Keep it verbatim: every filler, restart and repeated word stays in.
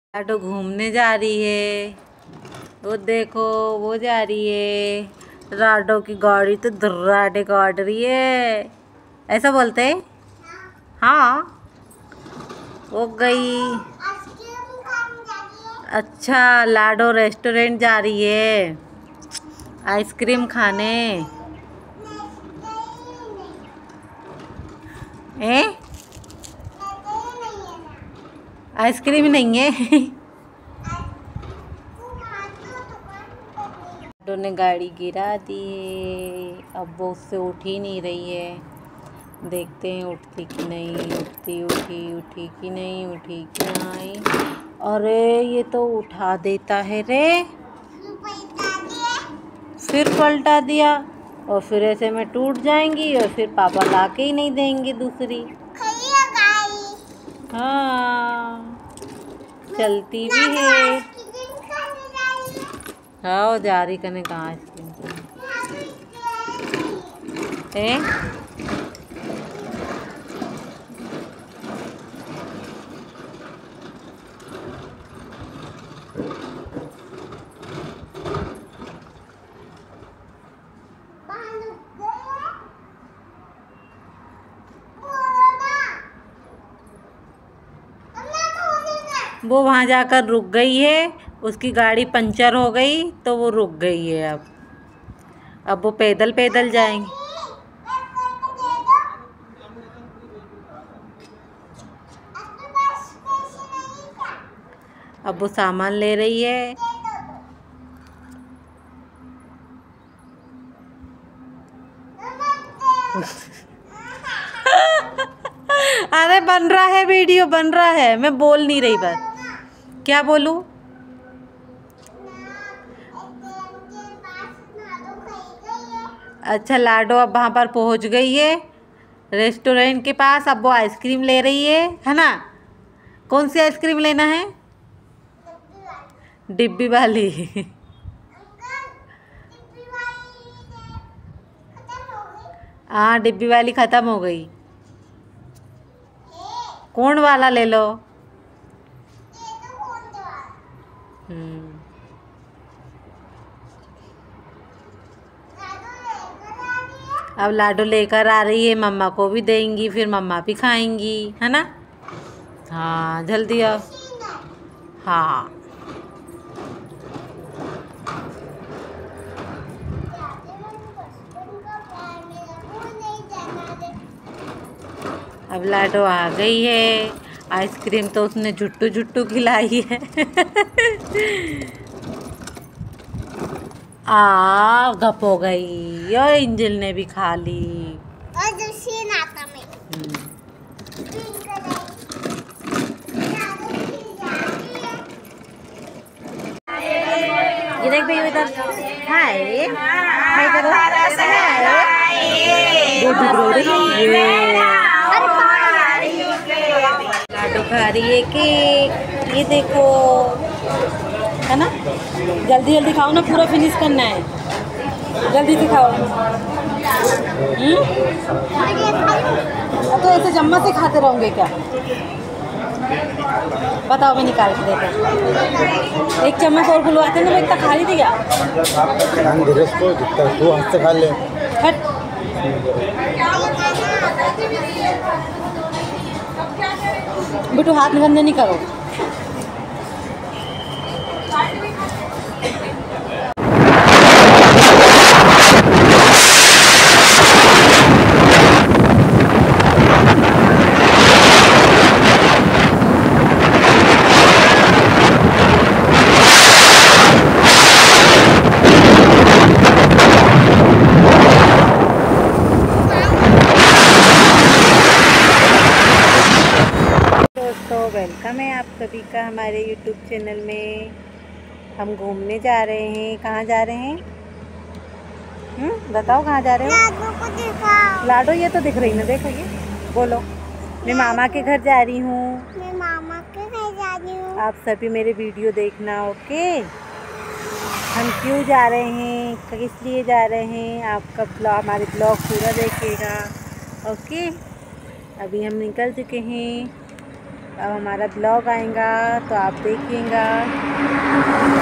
लाडो घूमने जा रही है। वो देखो वो जा रही है। लाडो की गाड़ी तो धर्राटे काट रही है। ऐसा बोलते हैं? हाँ वो गई। अच्छा लाडो रेस्टोरेंट जा रही है आइसक्रीम खाने। ए आइसक्रीम नहीं है। लाडो ने गाड़ी गिरा दी है। अब वो उससे उठ ही नहीं रही है। देखते हैं उठती कि नहीं। उठती उठी उठी कि नहीं उठी कि नहीं। अरे ये तो उठा देता है रे। फिर पलटा दिया और फिर ऐसे में टूट जाएंगी और फिर पापा लाके ही नहीं देंगे दूसरी। हाँ चलती भी है। हाँ जा रही कने कहाँ आइसक्रीम है। वो वहाँ जाकर रुक गई है। उसकी गाड़ी पंचर हो गई तो वो रुक गई है। अब अब वो पैदल पैदल जाएंगे। अब वो सामान ले रही है। अरे बन रहा है वीडियो बन रहा है। मैं बोल नहीं रही बस। क्या बोलूं? अच्छा लाडो अब वहाँ पर पहुँच गई है रेस्टोरेंट के पास। अब वो आइसक्रीम ले रही है है ना। कौन सी आइसक्रीम लेना है? डिब्बी वाली। हाँ डिब्बी वाली ख़त्म हो गई। कौन वाला ले लो। हम्म अब लाडो लेकर आ रही है। मम्मा को भी देंगी फिर मम्मा भी खाएंगी है ना। हाँ जल्दी आओ। हाँ अब लाडो आ गई है। आइसक्रीम तो उसने झुट्टू झुट्टू खिलाई है। आ गप हो गई और एंजल ने भी खा ली। और दूसरी नाता में ये देख भैया इधर। हाय हाय करो। लाडो खा रही है केक। ये देखो है ना। जल्दी जल्दी खाओ ना पूरा फिनिश करना है। जल्दी से खाओ। हम्म तो ऐसे चम्मच से खाते रहोगे क्या? बताओ मैं निकाल के देता। एक चम्मच और बुलवाते ना। वो इतना खा ली थी क्या? तू हाथ से खा ले। हट बेटू हाथ गंदे नहीं करो। वेलकम है आप सभी का हमारे यूट्यूब चैनल में। हम घूमने जा रहे हैं। कहाँ जा रहे हैं? हम्म बताओ कहाँ जा रहे हो? लाडो को दिखाओ। लाडो ये तो दिख रही ना। देखो ये बोलो। मैं मामा के घर जा रही हूँ। मैं मामा के घर जा रही हूँ। आप सभी मेरे वीडियो देखना ओके। हम क्यों जा रहे हैं किस लिए जा रहे हैं आपका ब्लॉग हमारे ब्लॉग पूरा देखिएगा ओके। अभी हम निकल चुके हैं अब हमारा ब्लॉग आएगा तो आप देखिएगा।